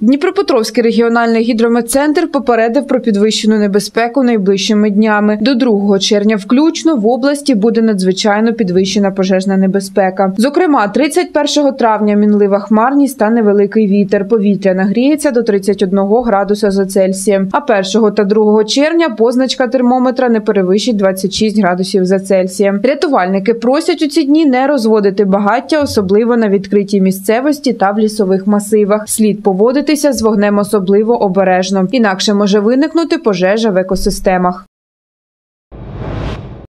Дніпропетровський регіональний гідрометцентр попередив про підвищену небезпеку найближчими днями. До 2 червня включно в області буде надзвичайно підвищена пожежна небезпека. Зокрема, 31 травня мінлива хмарність та невеликий вітер. Повітря нагріється до 31 градуса за Цельсієм. А 1 та 2 червня позначка термометра не перевищить 26 градусів за Цельсієм. Рятувальники просять у ці дні не розводити багаття, особливо на відкритій місцевості та в лісових масивах. Слід поводитися з вогнем особливо обережно. Інакше може виникнути пожежа в екосистемах.